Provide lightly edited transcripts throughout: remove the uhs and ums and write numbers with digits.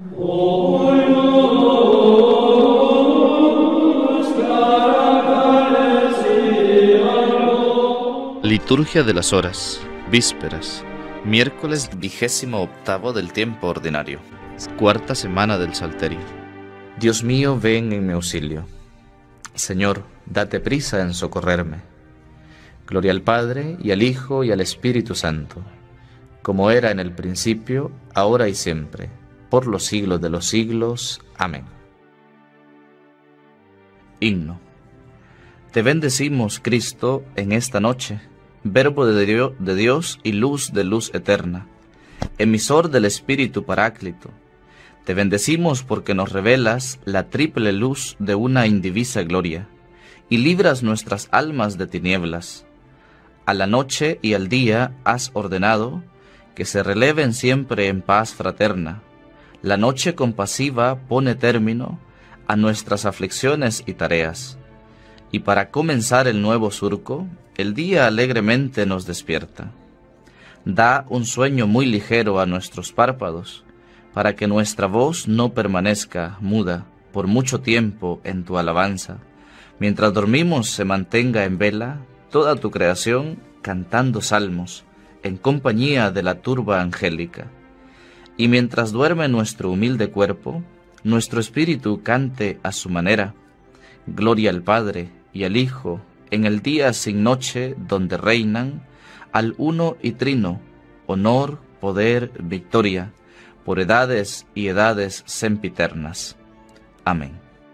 Liturgia de las Horas, Vísperas, miércoles 28º del tiempo ordinario, cuarta semana del Salterio. Dios mío, ven en mi auxilio. Señor, date prisa en socorrerme. Gloria al Padre, y al Hijo, y al Espíritu Santo, como era en el principio, ahora y siempre, por los siglos de los siglos. Amén. Himno. Te bendecimos, Cristo, en esta noche, Verbo de Dios y luz de luz eterna, emisor del Espíritu Paráclito. Te bendecimos porque nos revelas la triple luz de una indivisa gloria, y libras nuestras almas de tinieblas. A la noche y al día has ordenado que se releven siempre en paz fraterna. La noche compasiva pone término a nuestras aflicciones y tareas, y para comenzar el nuevo surco, el día alegremente nos despierta. Da un sueño muy ligero a nuestros párpados, para que nuestra voz no permanezca muda por mucho tiempo en tu alabanza. Mientras dormimos se mantenga en vela toda tu creación, cantando salmos, en compañía de la turba angélica. Y mientras duerme nuestro humilde cuerpo, nuestro espíritu cante a su manera. Gloria al Padre y al Hijo, en el día sin noche donde reinan, al uno y trino, honor, poder, victoria, por edades y edades sempiternas. Amén.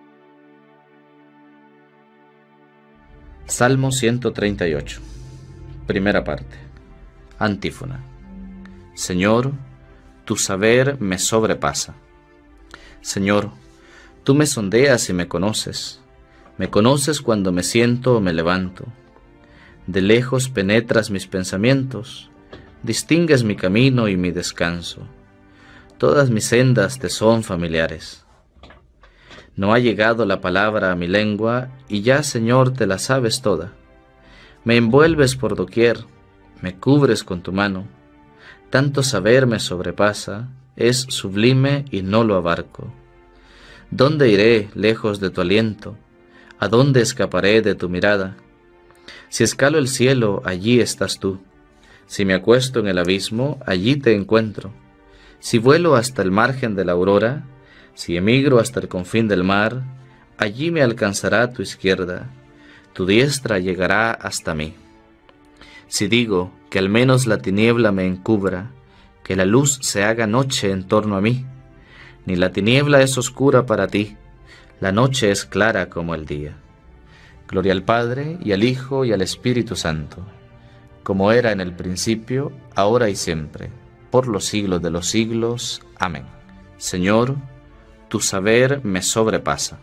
Salmo 138, primera parte. Antífona. Señor, tu saber me sobrepasa. Señor, tú me sondeas y me conoces. Me conoces cuando me siento o me levanto. De lejos penetras mis pensamientos, distingues mi camino y mi descanso. Todas mis sendas te son familiares. No ha llegado la palabra a mi lengua, y ya, Señor, te la sabes toda. Me envuelves por doquier, me cubres con tu mano. Tanto saber me sobrepasa, es sublime y no lo abarco. ¿Dónde iré lejos de tu aliento? ¿A dónde escaparé de tu mirada? Si escalo el cielo, allí estás tú. Si me acuesto en el abismo, allí te encuentro. Si vuelo hasta el margen de la aurora, si emigro hasta el confín del mar, allí me alcanzará tu izquierda, tu diestra llegará hasta mí. Si digo que al menos la tiniebla me encubra, que la luz se haga noche en torno a mí, ni la tiniebla es oscura para ti, la noche es clara como el día. Gloria al Padre, y al Hijo, y al Espíritu Santo, como era en el principio, ahora y siempre, por los siglos de los siglos. Amén. Señor, tu saber me sobrepasa.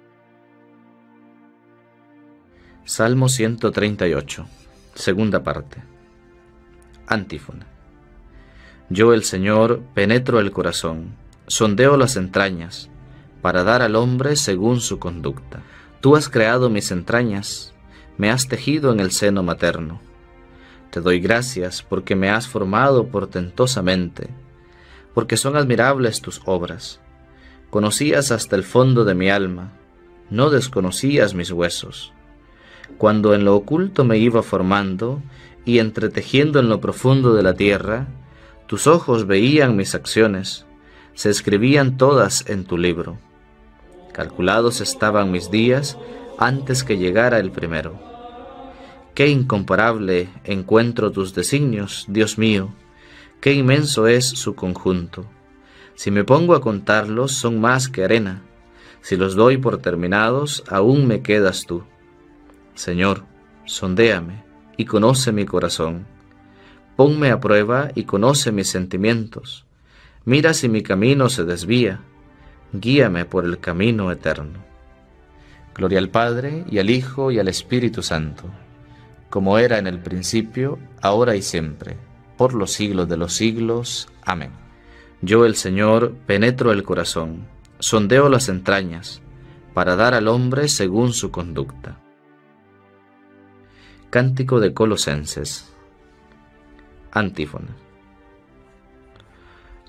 Salmo 138, segunda parte. Antífona. Yo, el Señor, penetro el corazón, sondeo las entrañas, para dar al hombre según su conducta. Tú has creado mis entrañas, me has tejido en el seno materno. Te doy gracias porque me has formado portentosamente, porque son admirables tus obras. Conocías hasta el fondo de mi alma, no desconocías mis huesos. Cuando en lo oculto me iba formando y entretejiendo en lo profundo de la tierra, tus ojos veían mis acciones, se escribían todas en tu libro. Calculados estaban mis días antes que llegara el primero. Qué incomparable encuentro tus designios, Dios mío, qué inmenso es su conjunto. Si me pongo a contarlos, son más que arena. Si los doy por terminados, aún me quedas tú. Señor, sondéame y conoce mi corazón. Ponme a prueba y conoce mis sentimientos. Mira si mi camino se desvía. Guíame por el camino eterno. Gloria al Padre, y al Hijo, y al Espíritu Santo, como era en el principio, ahora y siempre, por los siglos de los siglos. Amén. Yo, el Señor, penetro el corazón, sondeo las entrañas, para dar al hombre según su conducta. Cántico de Colosenses. Antífona.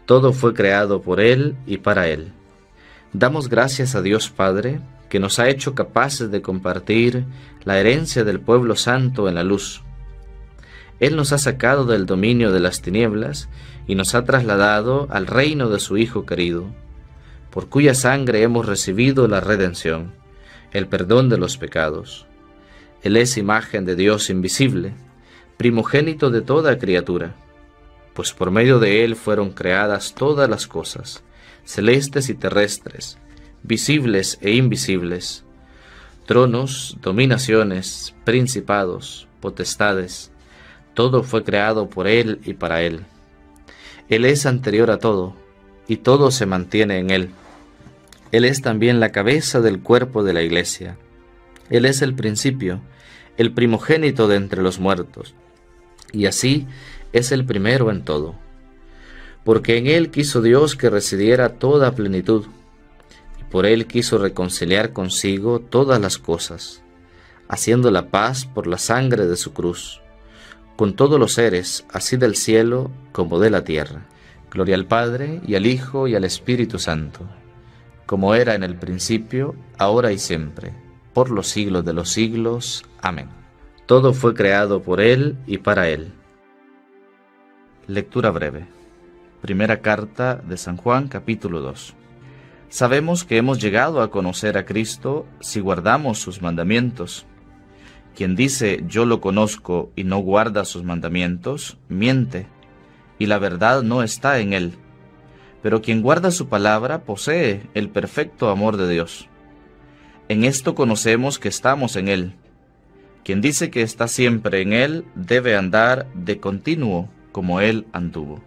Todo fue creado por Él y para Él. Damos gracias a Dios Padre, que nos ha hecho capaces de compartir la herencia del pueblo santo en la luz. Él nos ha sacado del dominio de las tinieblas y nos ha trasladado al reino de su Hijo querido, por cuya sangre hemos recibido la redención, el perdón de los pecados. Él es imagen de Dios invisible, primogénito de toda criatura, pues por medio de Él fueron creadas todas las cosas, celestes y terrestres, visibles e invisibles, tronos, dominaciones, principados, potestades. Todo fue creado por Él y para Él. Él es anterior a todo, y todo se mantiene en Él. Él es también la cabeza del cuerpo de la Iglesia. Él es el principio, el primogénito de entre los muertos, y así es el primero en todo. Porque en Él quiso Dios que residiera toda plenitud, y por Él quiso reconciliar consigo todas las cosas, haciendo la paz por la sangre de su cruz, con todos los seres, así del cielo como de la tierra. Gloria al Padre, y al Hijo, y al Espíritu Santo, como era en el principio, ahora y siempre, por los siglos de los siglos. Amén. Todo fue creado por Él y para Él. Lectura breve. Primera carta de San Juan, capítulo 2. Sabemos que hemos llegado a conocer a Cristo si guardamos sus mandamientos. Quien dice yo lo conozco y no guarda sus mandamientos, miente, y la verdad no está en él. Pero quien guarda su palabra posee el perfecto amor de Dios. En esto conocemos que estamos en él. Quien dice que está siempre en él debe andar de continuo como él anduvo.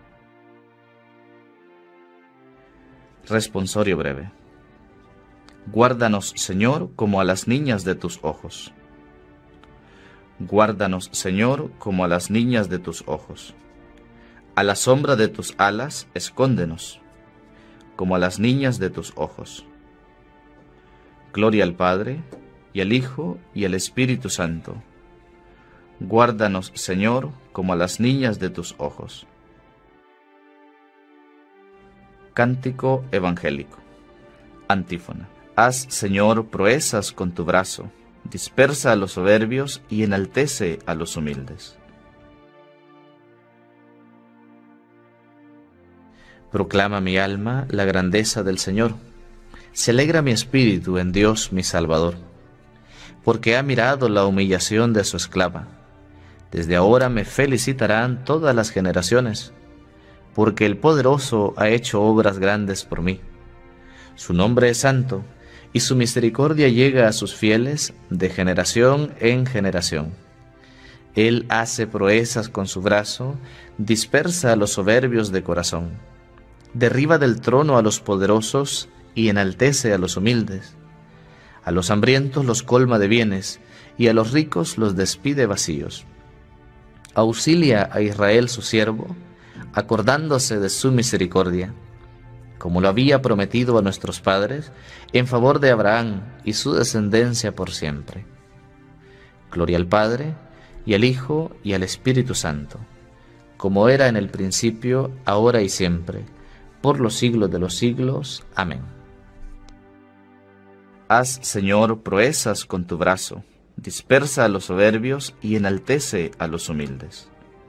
Responsorio breve. Guárdanos, Señor, como a las niñas de tus ojos. Guárdanos, Señor, como a las niñas de tus ojos. A la sombra de tus alas, escóndenos, como a las niñas de tus ojos. Gloria al Padre, y al Hijo, y al Espíritu Santo. Guárdanos, Señor, como a las niñas de tus ojos. Cántico evangélico. Antífona. Haz, Señor, proezas con tu brazo, dispersa a los soberbios y enaltece a los humildes. Proclama mi alma la grandeza del Señor. Se alegra mi espíritu en Dios mi Salvador, porque ha mirado la humillación de su esclava. Desde ahora me felicitarán todas las generaciones, porque el Poderoso ha hecho obras grandes por mí. Su nombre es santo, y su misericordia llega a sus fieles de generación en generación. Él hace proezas con su brazo, dispersa a los soberbios de corazón. Derriba del trono a los poderosos y enaltece a los humildes. A los hambrientos los colma de bienes, y a los ricos los despide vacíos. Auxilia a Israel su siervo, acordándose de su misericordia, como lo había prometido a nuestros padres, en favor de Abraham y su descendencia por siempre. Gloria al Padre, y al Hijo, y al Espíritu Santo, como era en el principio, ahora y siempre, por los siglos de los siglos. Amén. Haz, Señor, proezas con tu brazo, dispersa a los soberbios y enaltece a los humildes.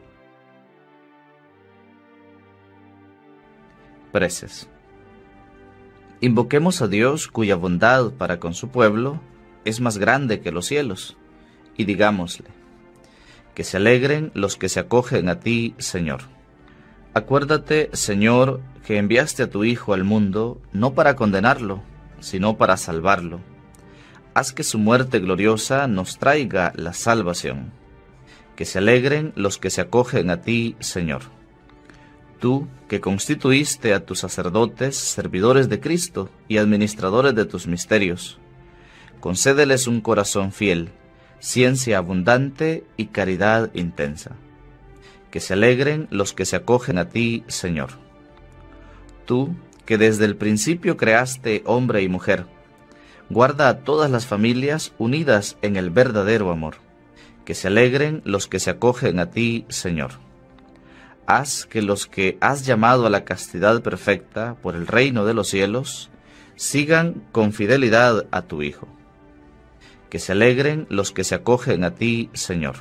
Preces. Invoquemos a Dios, cuya bondad para con su pueblo es más grande que los cielos, y digámosle: que se alegren los que se acogen a ti, Señor. Acuérdate, Señor, que enviaste a tu Hijo al mundo no para condenarlo, sino para salvarlo. Haz que su muerte gloriosa nos traiga la salvación. Que se alegren los que se acogen a ti, Señor. Tú, que constituiste a tus sacerdotes servidores de Cristo y administradores de tus misterios, concédeles un corazón fiel, ciencia abundante y caridad intensa. Que se alegren los que se acogen a ti, Señor. Tú, que desde el principio creaste hombre y mujer, guarda a todas las familias unidas en el verdadero amor. Que se alegren los que se acogen a ti, Señor. haz que los que has llamado a la castidad perfecta por el reino de los cielos sigan con fidelidad a tu Hijo. Que se alegren los que se acogen a ti, Señor.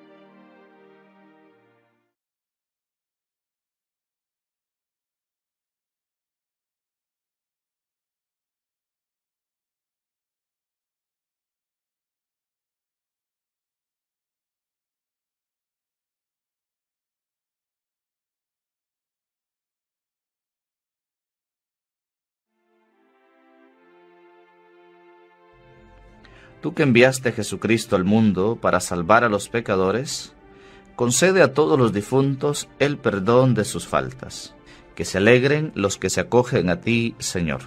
Tú que enviaste a Jesucristo al mundo para salvar a los pecadores, concede a todos los difuntos el perdón de sus faltas. Que se alegren los que se acogen a ti, Señor.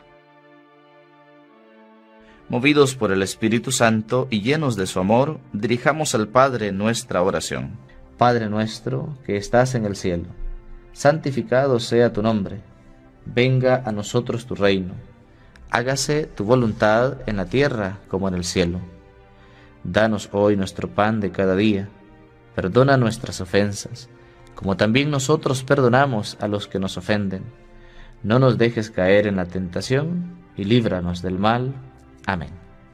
Movidos por el Espíritu Santo y llenos de su amor, dirijamos al Padre nuestra oración. Padre nuestro, que estás en el cielo, santificado sea tu nombre. Venga a nosotros tu reino. Hágase tu voluntad en la tierra como en el cielo. Danos hoy nuestro pan de cada día. Perdona nuestras ofensas, como también nosotros perdonamos a los que nos ofenden. No nos dejes caer en la tentación y líbranos del mal. Amén.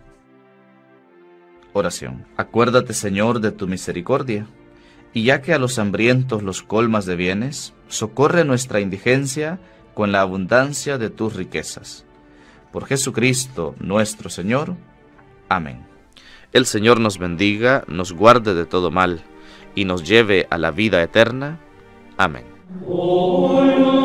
Oración. Acuérdate, Señor, de tu misericordia, y ya que a los hambrientos los colmas de bienes, socorre nuestra indigencia con la abundancia de tus riquezas. Por Jesucristo nuestro Señor. Amén. El Señor nos bendiga, nos guarde de todo mal, y nos lleve a la vida eterna. Amén.